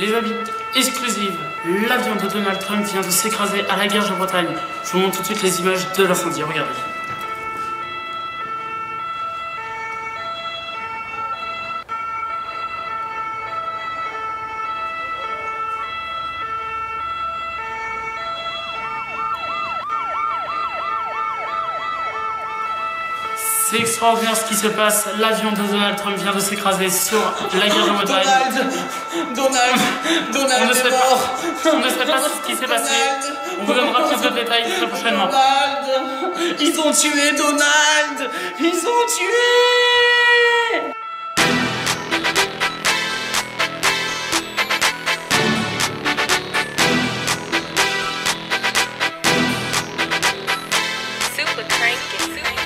Les amis, exclusive, l'avion de Donald Trump vient de s'écraser à la guerre de Bretagne. Je vous montre tout de suite les images de l'incendie, regardez. C'est extraordinaire ce qui se passe. L'avion de Donald Trump vient de s'écraser sur la guerre de Bretagne. Donald On ne sait est mort. on ne sait pas ce qui s'est passé. On vous donnera plus de détails très prochainement. Donald. Ils ont tué Donald. Ils ont tué. Super cranky, super